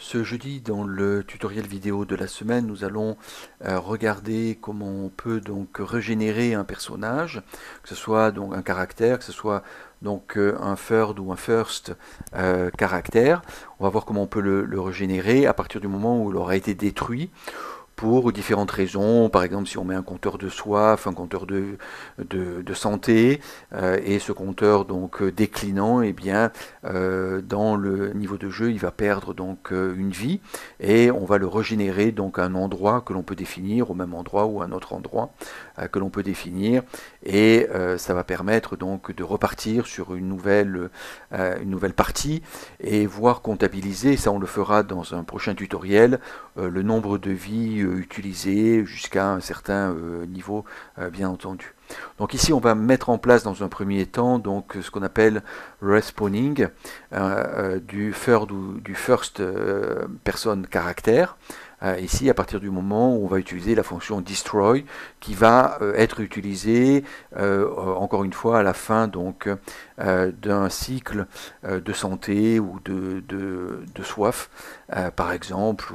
Ce jeudi, dans le tutoriel vidéo de la semaine, nous allons regarder comment on peut donc régénérer un personnage, que ce soit donc un caractère, que ce soit donc un third ou un first caractère. On va voir comment on peut le régénérer à partir du moment où il aura été détruit pour différentes raisons. Par exemple, si on met un compteur de soif, un compteur de santé, et ce compteur donc déclinant, eh bien, dans le niveau de jeu, il va perdre donc une vie, et on va le régénérer donc à un endroit que l'on peut définir, au même endroit ou à un autre endroit que l'on peut définir, et ça va permettre donc de repartir sur une nouvelle partie et voir comptabiliser, ça on le fera dans un prochain tutoriel, le nombre de vies utilisées jusqu'à un certain niveau, bien entendu. Donc ici, on va mettre en place dans un premier temps donc ce qu'on appelle respawning du third ou du first person caractère. Ici, à partir du moment où on va utiliser la fonction destroy, qui va être utilisée encore une fois à la fin donc d'un cycle de santé ou de soif, par exemple,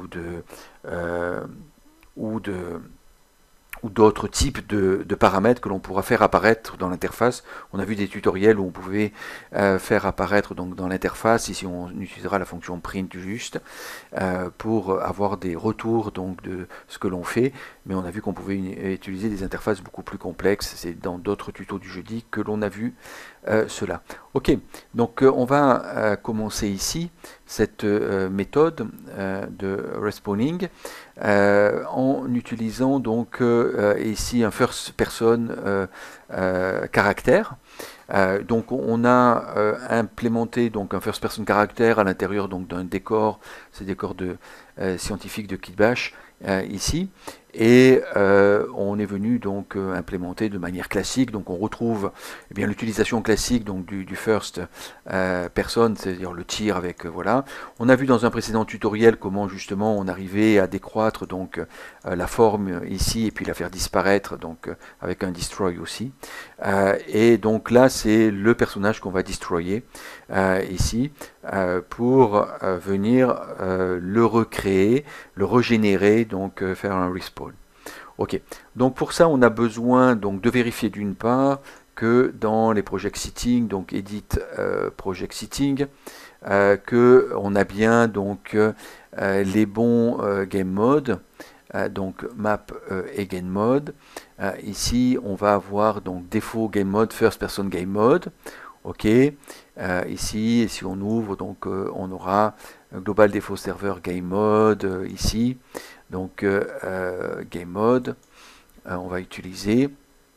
ou d'autres types de paramètres que l'on pourra faire apparaître dans l'interface. On a vu des tutoriels où on pouvait faire apparaître donc dans l'interface. Ici, on utilisera la fonction print juste pour avoir des retours donc de ce que l'on fait. Mais on a vu qu'on pouvait utiliser des interfaces beaucoup plus complexes. C'est dans d'autres tutos du jeudi que l'on a vu cela. Ok, donc on va commencer ici cette méthode de respawning en utilisant donc ici un first person caractère. Donc on a implémenté donc un first person caractère à l'intérieur donc d'un décor, c'est décor de scientifique de Kitbash ici, et on est venu donc implémenter de manière classique. Donc on retrouve eh bien l'utilisation classique donc du first person, c'est-à-dire le tir avec voilà. On a vu dans un précédent tutoriel comment justement on arrivait à décroître donc la forme ici et puis la faire disparaître donc avec un destroy aussi. Et donc là c'est le personnage qu'on va destroyer ici pour venir le recréer, le régénérer, donc faire un respawn. Ok, donc pour ça on a besoin donc de vérifier d'une part que dans les project settings, donc edit project setting, que on a bien donc les bons game mode, donc map et game mode. Ici on va avoir donc défaut game mode, first person game mode. Ok, ici si on ouvre donc on aura global default server game mode ici, donc game mode on va utiliser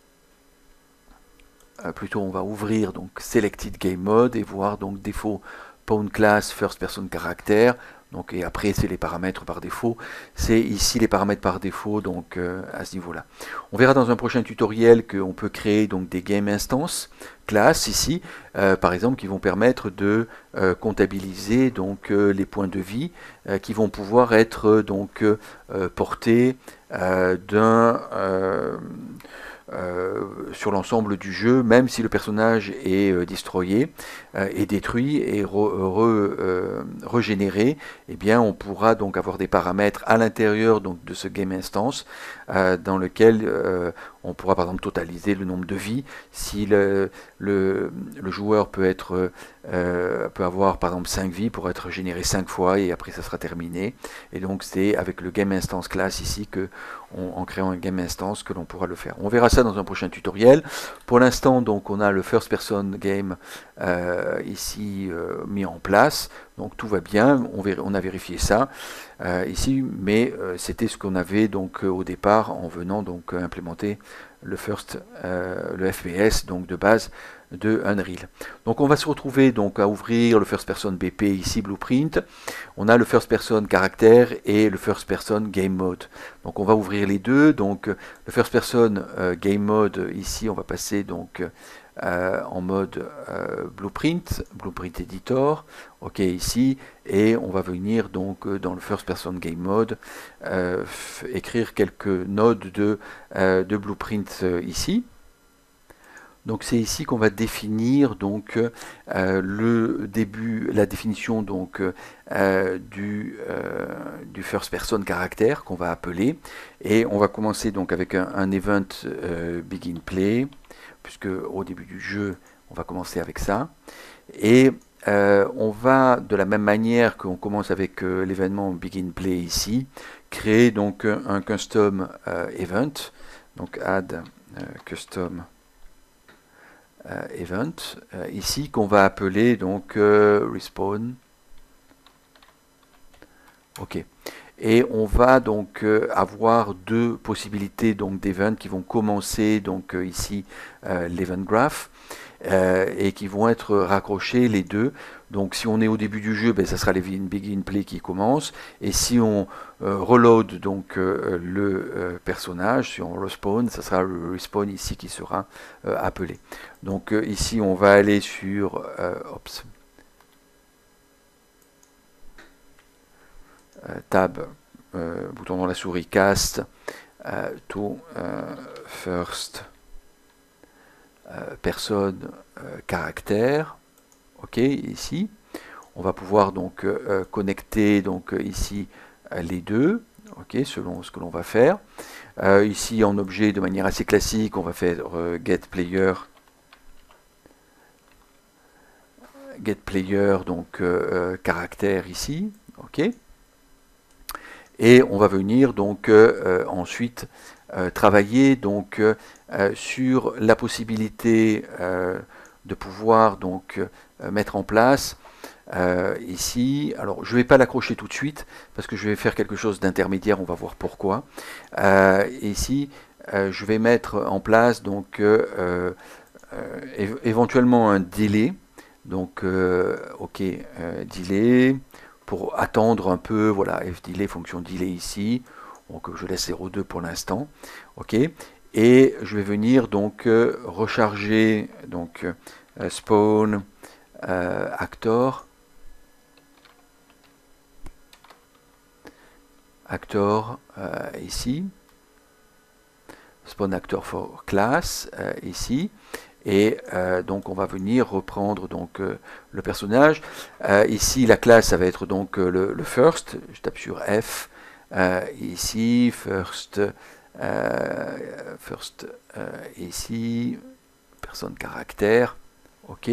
plutôt on va ouvrir donc selected game mode et voir donc défaut pawn class first person caractère. Donc, et après c'est les paramètres par défaut, c'est ici les paramètres par défaut donc à ce niveau là. On verra dans un prochain tutoriel qu'on peut créer donc des game instances classes ici par exemple qui vont permettre de comptabiliser donc les points de vie qui vont pouvoir être donc portés d'un sur l'ensemble du jeu, même si le personnage est destroyé, est détruit et régénéré, eh bien on pourra donc avoir des paramètres à l'intérieur donc de ce game instance dans lequel on pourra par exemple totaliser le nombre de vies. Si le joueur peut avoir par exemple 5 vies pour être régénéré 5 fois et après ça sera terminé. Et donc c'est avec le game instance class ici que en créant un game instance que l'on pourra le faire. On verra ça dans un prochain tutoriel. Pour l'instant donc on a le first person game ici mis en place. Donc tout va bien, on a vérifié ça ici, mais c'était ce qu'on avait donc au départ en venant donc implémenter le FPS donc de base de Unreal. Donc on va se retrouver donc à ouvrir le first person BP ici Blueprint. On a le first person caractère et le first person game mode. Donc on va ouvrir les deux. Donc le first person game mode ici on va passer donc en mode Blueprint Editor, ok ici, et on va venir donc dans le First Person Game Mode écrire quelques nodes de Blueprint ici. Donc c'est ici qu'on va définir donc le début, la définition donc du first person caractère qu'on va appeler, et on va commencer donc avec un event begin play, puisque au début du jeu on va commencer avec ça, et on va, de la même manière qu'on commence avec l'événement begin play ici, créer donc un custom event, donc add custom event ici, qu'on va appeler donc respawn. Ok. Et on va donc avoir deux possibilités donc d'event qui vont commencer donc ici l'event graph et qui vont être raccrochés les deux. Donc si on est au début du jeu, ben, ça sera les begin play qui commence, et si on reload donc le personnage, si on respawn, ça sera le respawn ici qui sera appelé. Donc ici on va aller sur tab, bouton dans la souris, cast to first personne caractère. Ok, ici on va pouvoir donc connecter donc ici les deux, ok, selon ce que l'on va faire. Ici en objet, de manière assez classique, on va faire get player donc caractère ici, ok. Et on va venir donc ensuite travailler donc sur la possibilité de pouvoir donc mettre en place ici. Alors je ne vais pas l'accrocher tout de suite parce que je vais faire quelque chose d'intermédiaire, on va voir pourquoi. Ici je vais mettre en place donc éventuellement un délai. Donc ok, delay pour attendre un peu, voilà, fdelay, fonction delay ici, donc je laisse 0,2 pour l'instant, ok, et je vais venir donc recharger donc spawn actor ici, spawn actor for class ici, et donc on va venir reprendre donc le personnage. Ici la classe ça va être donc le first, je tape sur F, ici first, ici personne caractère, ok.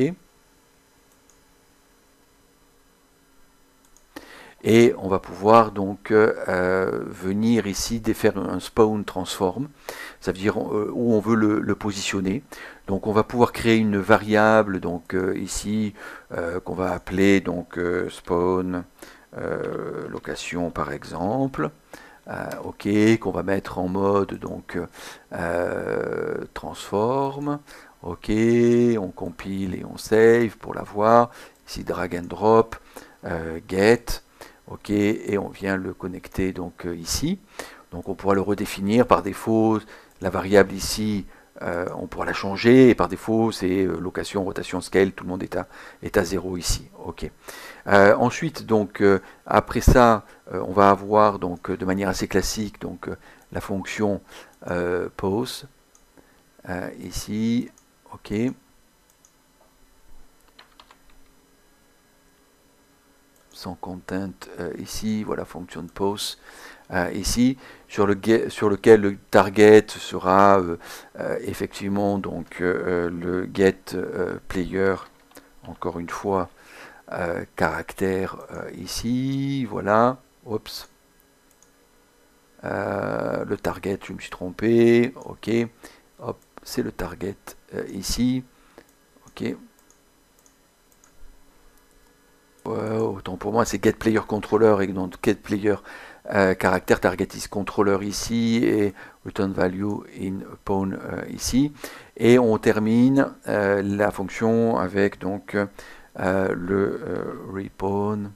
Et on va pouvoir donc venir ici défaire un spawn transform, ça veut dire où on veut le positionner. Donc on va pouvoir créer une variable donc ici qu'on va appeler donc spawn location par exemple. Ok, qu'on va mettre en mode donc transform. Ok, on compile et on save pour la voir. Ici drag and drop, get. Ok, et on vient le connecter donc ici. Donc on pourra le redéfinir par défaut. La variable ici, on pourra la changer, et par défaut c'est location, rotation, scale, tout le monde est à 0 ici. Ok. Ensuite donc après ça, on va avoir donc de manière assez classique donc la fonction pose ici. Ok. Sans content ici, voilà, fonction de pose ici, sur lequel le target sera effectivement donc le get player, encore une fois, caractère ici, voilà, oups, le target, je me suis trompé, ok, hop, c'est le target ici, ok. Autant pour moi, c'est getPlayerController et donc getPlayer caractère target is controller ici et return value in pawn ici. Et on termine la fonction avec donc le repawn.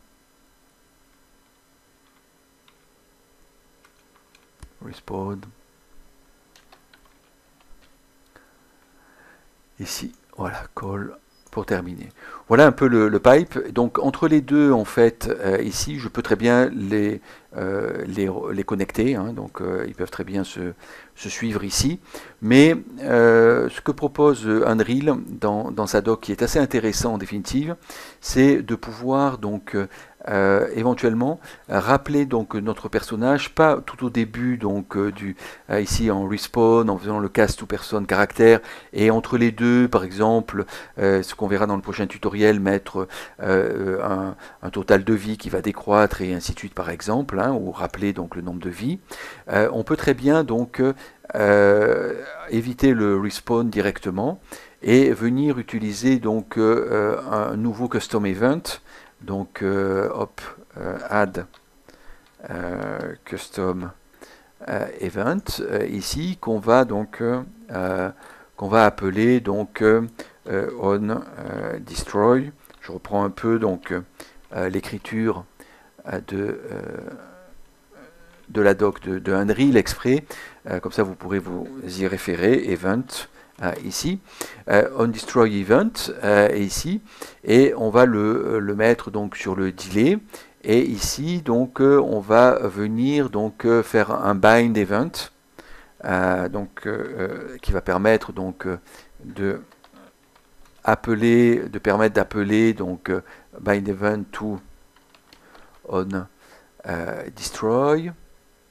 Respawn. Ici, voilà, call pour terminer. Voilà un peu le pipe. Donc entre les deux, en fait, ici, je peux très bien les connecter. Hein. Donc ils peuvent très bien se suivre ici. Mais ce que propose Unreal dans sa doc, qui est assez intéressant en définitive, c'est de pouvoir donc éventuellement rappeler donc notre personnage, pas tout au début donc ici en respawn, en faisant le cast to person caractère, et entre les deux, par exemple, ce qu'on verra dans le prochain tutoriel, mettre un total de vie qui va décroître et ainsi de suite par exemple, hein, ou rappeler donc le nombre de vies. On peut très bien donc éviter le respawn directement et venir utiliser donc un nouveau custom event. Donc hop, add custom event ici qu'on va donc qu'on va appeler donc on destroy. Je reprends un peu donc l'écriture de la doc de Unreal exprès, comme ça vous pourrez vous y référer, event ici, on destroy event ici, et on va le mettre donc sur le delay, et ici donc on va venir donc faire un bind event, qui va permettre donc de permettre d'appeler donc bind event to on destroy.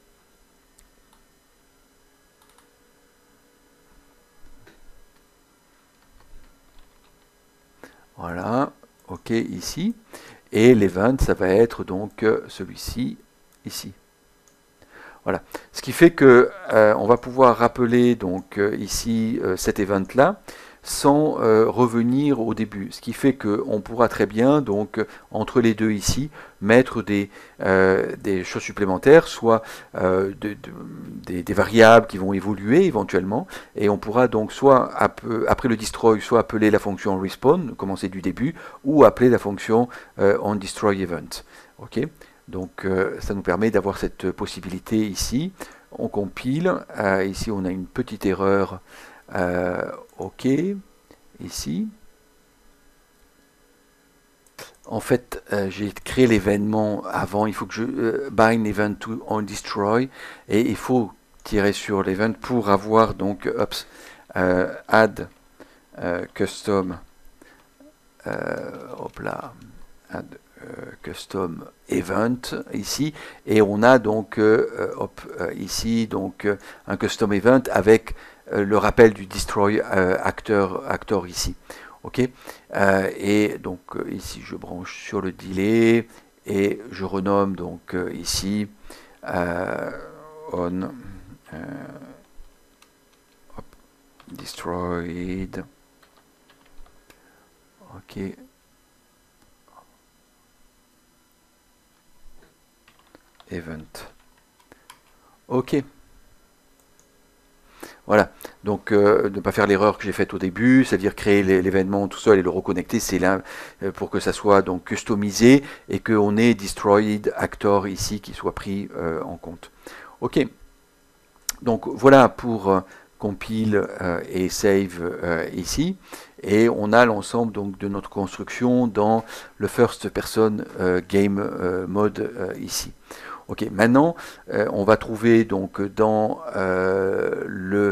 Voilà, ok ici. Et l'event, ça va être donc celui-ci, ici. Voilà. Ce qui fait que on va pouvoir rappeler donc ici cet event-là sans revenir au début. Ce qui fait qu'on pourra très bien, donc, entre les deux ici, mettre des choses supplémentaires, soit des variables qui vont évoluer éventuellement, et on pourra donc soit, après le destroy, soit appeler la fonction respawn, commencer du début, ou appeler la fonction onDestroyEvent. Ok, donc ça nous permet d'avoir cette possibilité ici. On compile, ici on a une petite erreur. OK, ici. En fait, j'ai créé l'événement avant. Il faut que je bind event to on destroy, et il faut tirer sur l'event pour avoir donc add custom hop là, add custom event ici, et on a donc ici donc un custom event avec le rappel du destroy actor ici. Ok, et donc ici je branche sur le delay et je renomme donc ici on destroyed. Ok, event. Ok. Voilà, donc ne pas faire l'erreur que j'ai faite au début, c'est-à-dire créer l'événement tout seul et le reconnecter, c'est là pour que ça soit donc customisé et qu'on ait destroyed actor ici qui soit pris en compte. Ok, donc voilà pour compile et save ici, et on a l'ensemble donc de notre construction dans le first person game mode ici. Ok, maintenant on va trouver donc dans le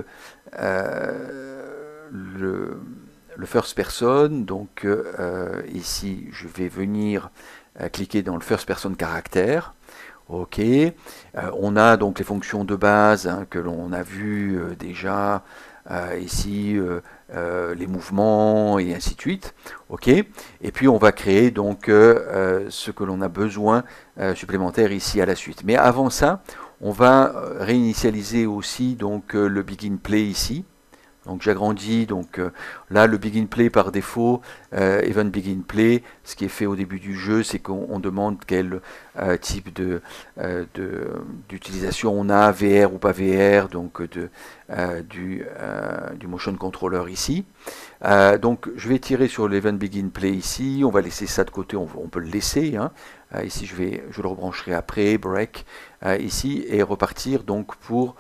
first person, donc ici je vais venir cliquer dans le first person caractère. Ok, on a donc les fonctions de base hein, que l'on a vu déjà ici, les mouvements et ainsi de suite. Ok, et puis on va créer donc ce que l'on a besoin supplémentaire ici à la suite. Mais avant ça, on va réinitialiser aussi donc le begin play ici. Donc j'agrandis, donc là le begin play par défaut, event begin play, ce qui est fait au début du jeu, c'est qu'on demande quel type d'utilisation on a, VR ou pas VR, donc du motion controller ici. Donc je vais tirer sur l'event begin play ici, on va laisser ça de côté, on peut le laisser. Hein. Ici je le rebrancherai après, break, ici, et repartir donc pour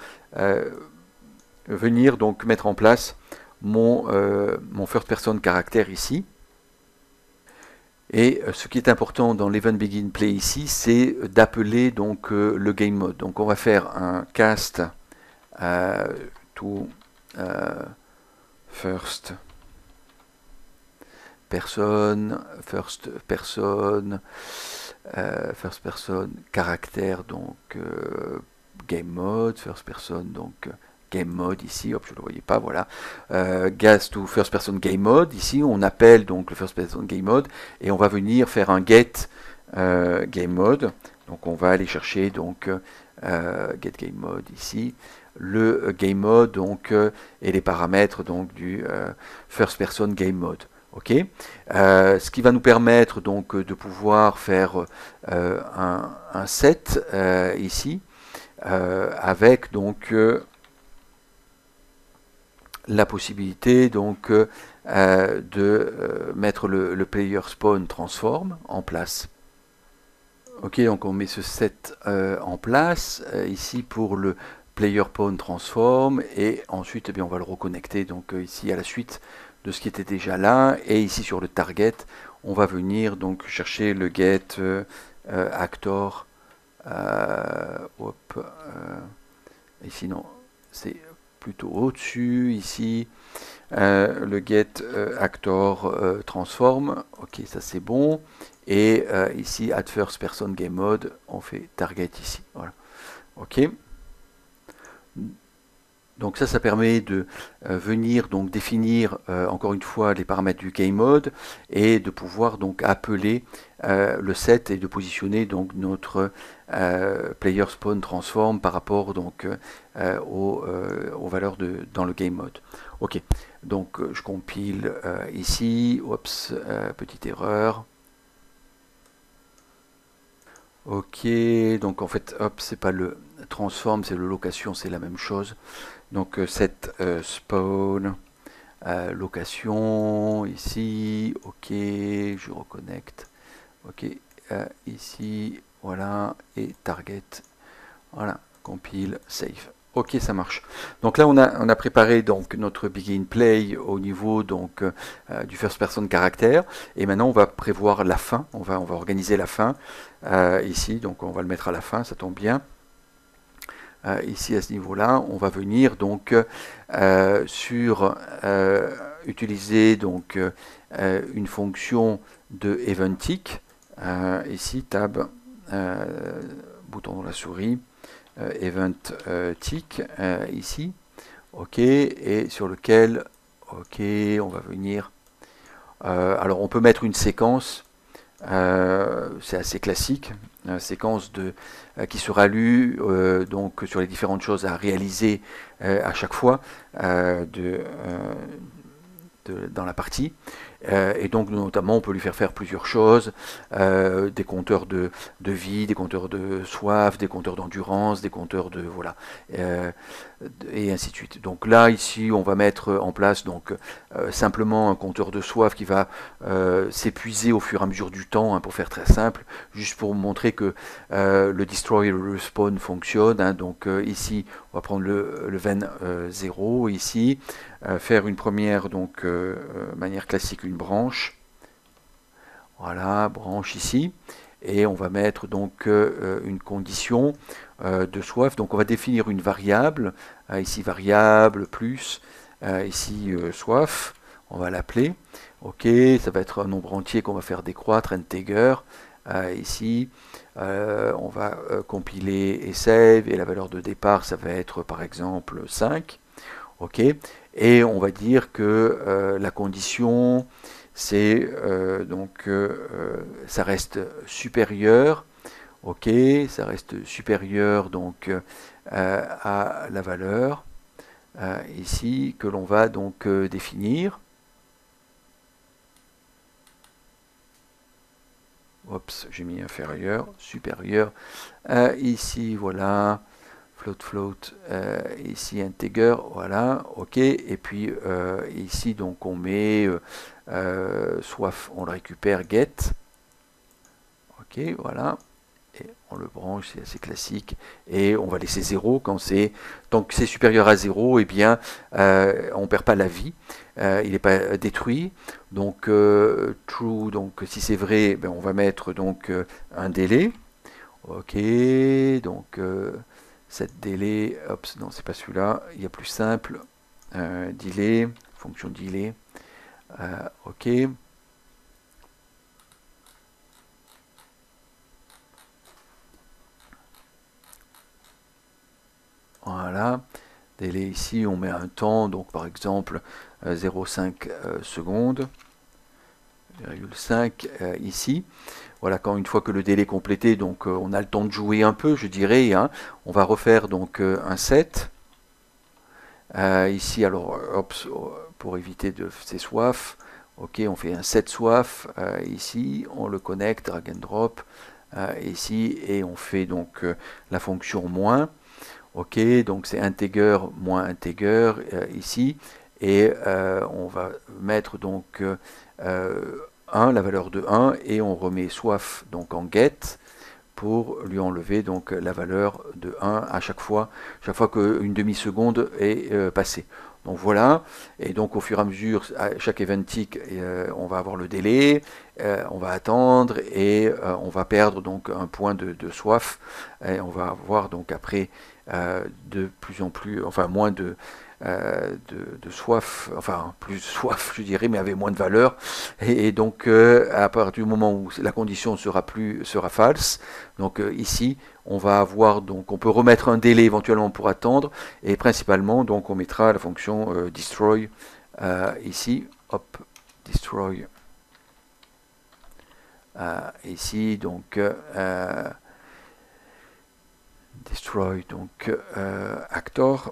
venir donc mettre en place mon first person caractère ici. Et ce qui est important dans l'event begin play ici, c'est d'appeler donc le game mode. Donc on va faire un cast to first person caractère, donc game mode, first person, donc game mode ici, hop, je ne le voyais pas, voilà. Gas to first person game mode, ici on appelle donc le first person game mode et on va venir faire un get game mode. Donc on va aller chercher donc get game mode ici, le game mode donc et les paramètres donc du first person game mode. Ok, ce qui va nous permettre donc de pouvoir faire un set ici avec donc la possibilité donc de mettre le player spawn transform en place. Ok, donc on met ce set en place ici pour le player spawn transform et ensuite eh bien, on va le reconnecter donc ici à la suite de ce qui était déjà là et ici sur le target on va venir donc chercher le get actor ici non c'est plutôt au-dessus ici le get actor transform, ok ça c'est bon et ici at first person game mode on fait target ici, voilà, ok. Donc ça permet de venir donc définir encore une fois les paramètres du game mode et de pouvoir donc appeler le set et de positionner donc notre player spawn transform par rapport donc aux valeurs dans le game mode. Ok, donc je compile ici, oups, petite erreur. Ok, donc en fait, hop, c'est pas le transform, c'est le location, c'est la même chose. Donc set spawn location ici, ok, je reconnecte, ok, ici, voilà, et target, voilà, compile, save. Ok, ça marche. Donc là, on a préparé donc notre begin play au niveau donc du first person caractère, et maintenant on va prévoir la fin. On va organiser la fin ici. Donc on va le mettre à la fin, ça tombe bien. Ici à ce niveau-là, on va venir donc sur utiliser donc une fonction de eventic. Ici tab bouton de la souris. Event tick ici, ok, et sur lequel, ok, on va venir. Alors on peut mettre une séquence, c'est assez classique, une séquence qui sera lue donc sur les différentes choses à réaliser à chaque fois dans la partie. Et donc notamment on peut lui faire plusieurs choses, des compteurs de vie, des compteurs de soif, des compteurs d'endurance, des compteurs de voilà, et ainsi de suite. Donc là ici on va mettre en place donc simplement un compteur de soif qui va s'épuiser au fur et à mesure du temps, hein, pour faire très simple, juste pour montrer que le destroy et le respawn fonctionnent, hein. Donc ici on va prendre le ven 0 ici, faire une première donc manière classique, une branche, voilà, branche ici, et on va mettre donc une condition de soif. Donc on va définir une variable, ici variable plus, ici soif, on va l'appeler, ok, ça va être un nombre entier qu'on va faire décroître, integer, ici on va compiler et save, et la valeur de départ ça va être par exemple 5, ok, et on va dire que la condition c'est donc ça reste supérieur, ok, ça reste supérieur donc à la valeur ici que l'on va donc définir. Oups, j'ai mis inférieur, supérieur. Ici, voilà, float, ici integer, voilà, ok. Et puis ici, donc on met soif, on le récupère, get. Ok, voilà. et on le branche, c'est assez classique, et on va laisser 0 quand c'est, tant que c'est supérieur à 0, eh bien on ne perd pas la vie, il n'est pas détruit. Donc true, donc si c'est vrai, ben, on va mettre donc un délai. Ok, donc cette délai, hop, non c'est pas celui-là, il y a plus simple, delay, fonction delay, ok. Voilà, délai ici, on met un temps, donc par exemple 0,5 secondes, 0,5 ici. Voilà, quand une fois que le délai est complété, donc on a le temps de jouer un peu, je dirais. Hein. On va refaire donc un set. Ici, alors, hop, pour éviter de ces soifs, ok, on fait un set soif. Ici, on le connecte, drag and drop. Ici, et on fait donc la fonction moins. Ok, donc c'est integer moins integer ici. Et on va mettre donc 1, la valeur de 1, et on remet soif donc en get pour lui enlever donc la valeur de 1 à chaque fois qu'une demi-seconde est passée. Donc voilà, et donc au fur et à mesure, à chaque event tick, on va avoir le délai, on va attendre, et on va perdre donc un point de soif, et on va avoir donc après de plus en plus, enfin moins de soif, enfin plus soif je dirais, mais avec moins de valeur, et donc à partir du moment où la condition sera false, donc ici on va avoir, donc on peut remettre un délai éventuellement pour attendre, et principalement donc on mettra la fonction destroy ici, hop, destroy ici, donc destroy donc actor.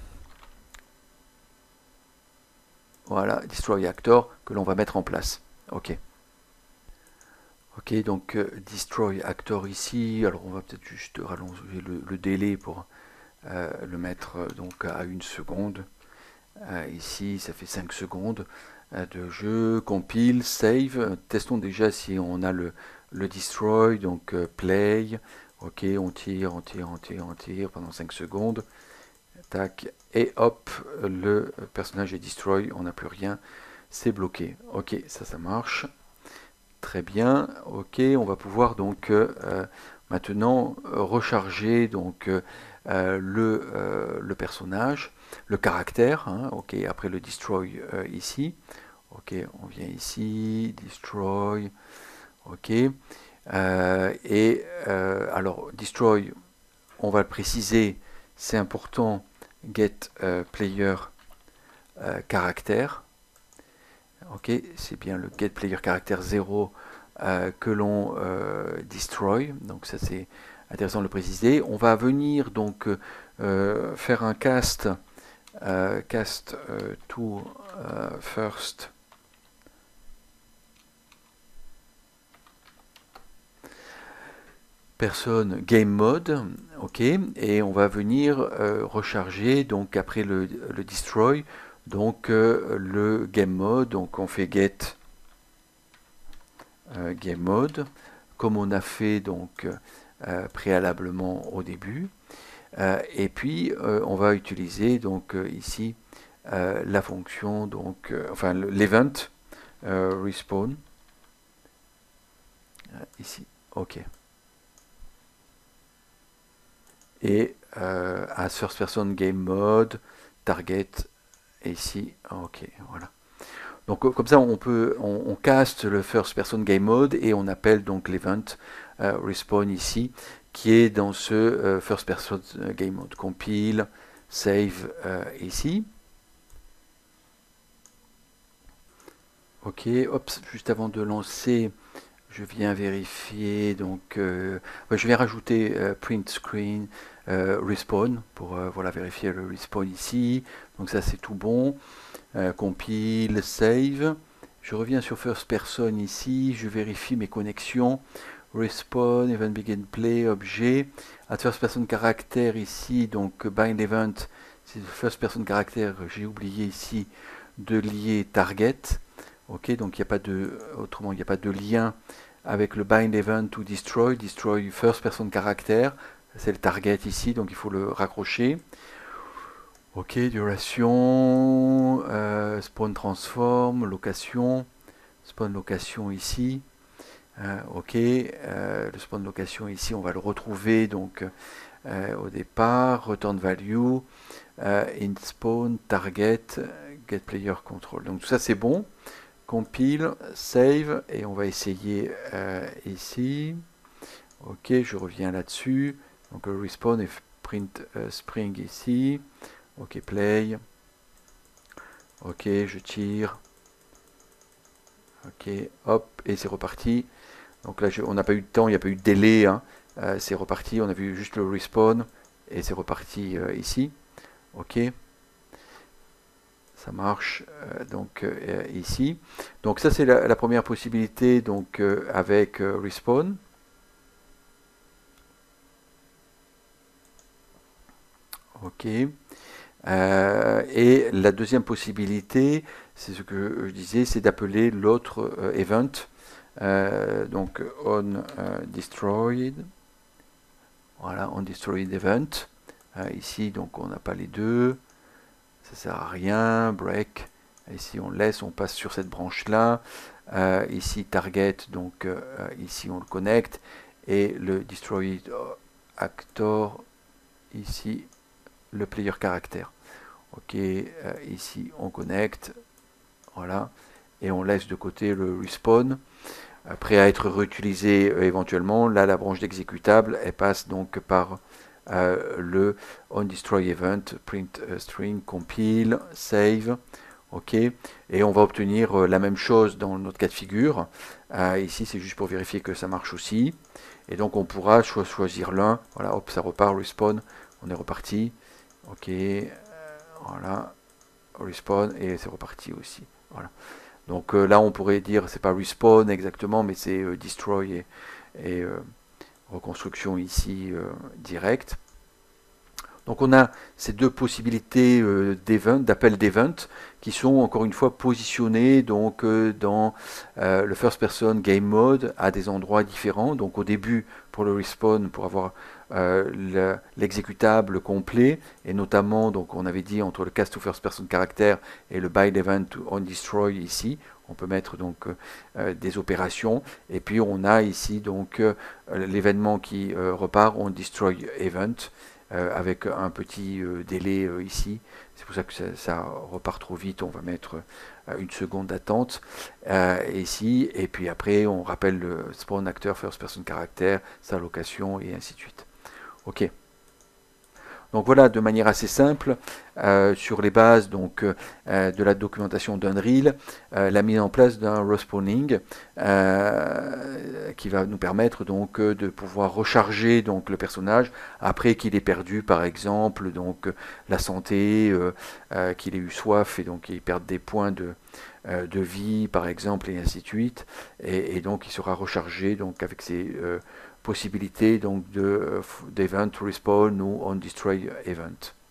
Voilà, destroy actor que l'on va mettre en place. Ok. Ok, donc destroy actor ici. Alors on va peut-être juste rallonger le délai pour le mettre donc à 1 seconde. Ici, ça fait 5 secondes de jeu. Compile, save. Testons déjà si on a le destroy. Donc play. Ok, on tire pendant 5 secondes. Tac, et hop, le personnage est destroy, on n'a plus rien, c'est bloqué. Ok, ça marche. Très bien, ok, on va pouvoir donc maintenant recharger donc le personnage, le caractère, hein, ok, après le destroy ici. Ok, on vient ici, destroy, ok. Alors, destroy, on va le préciser, c'est important, get player caractère. Ok, c'est bien le get player caractère 0 que l'on destroy. Donc ça c'est intéressant de le préciser. On va venir donc faire un cast to first personne game mode, ok, et on va venir recharger donc après le destroy donc le game mode. Donc on fait get game mode comme on a fait donc préalablement au début, et puis on va utiliser donc ici la fonction donc enfin l'event respawn ici, ok. Et à first person game mode target ici, ok, voilà. Donc comme ça on caste le first person game mode et on appelle donc l'event respawn ici qui est dans ce first person game mode. Compile, save ici. Ok, hop, juste avant de lancer, je viens vérifier, donc je viens rajouter print screen respawn pour voilà, vérifier le respawn ici. Donc ça c'est tout bon. Compile, save. Je reviens sur first person ici, je vérifie mes connexions. Respawn, event begin play, objet. At first person caractère ici, donc bind event, c'est first person caractère, j'ai oublié ici de lier target. Ok, donc il n'y a pas de, autrement il n'y a pas de lien avec le bind event to destroy, destroy first person caractère, c'est le target ici, donc il faut le raccrocher. Ok, duration, spawn transform, location, spawn location ici. Ok, le spawn location ici, on va le retrouver donc au départ, return value, in spawn, target, get player control. Donc tout ça c'est bon. Compile, save, et on va essayer ici. Ok, je reviens là-dessus. Donc le respawn et print spring ici. Ok, play. Ok, je tire. Ok, hop, et c'est reparti. Donc là, on n'a pas eu de temps, il n'y a pas eu de délai. Hein. C'est reparti, on a vu juste le respawn, et c'est reparti ici. Ok. Ça marche donc ici. Donc ça c'est la première possibilité donc avec respawn. Ok. Et la deuxième possibilité, c'est ce que je disais, c'est d'appeler l'autre event. Donc on destroyed. Voilà, on destroyed event. Ici donc on n'a pas les deux. Ça sert à rien, break, ici on laisse, on passe sur cette branche là, ici target, donc ici on le connecte, et le destroy actor, ici le player caractère. Ok, ici on connecte, voilà, et on laisse de côté le respawn, prêt à être réutilisé éventuellement. Là la branche d'exécutable, elle passe donc par le onDestroyEvent, print string, compile, save, ok, et on va obtenir la même chose dans notre cas de figure. Ici c'est juste pour vérifier que ça marche aussi, et donc on pourra choisir l'un. Voilà, hop, ça repart, respawn, on est reparti, ok, voilà, respawn, et c'est reparti aussi. Voilà. Donc là on pourrait dire c'est pas respawn exactement, mais c'est destroy et reconstruction ici directe. Donc on a ces deux possibilités d'appel d'event qui sont encore une fois positionnées donc, dans le first person game mode à des endroits différents. Donc au début pour le respawn, pour avoir l'exécutable complet, et notamment donc on avait dit entre le cast to first person character et le bind event on destroy ici. On peut mettre donc des opérations, et puis on a ici donc l'événement qui repart on destroy event. Avec un petit délai ici. C'est pour ça que ça repart trop vite. On va mettre une seconde d'attente ici. Et puis après, on rappelle le spawn acteur first person character, sa location et ainsi de suite. Ok. Donc voilà, de manière assez simple, sur les bases donc, de la documentation d'Unreal, la mise en place d'un respawning qui va nous permettre donc de pouvoir recharger donc le personnage après qu'il ait perdu par exemple donc la santé, qu'il ait eu soif et donc qu'il perde des points de vie par exemple et ainsi de suite, et donc il sera rechargé donc avec ces possibilité donc d'event respawn ou on destroy event.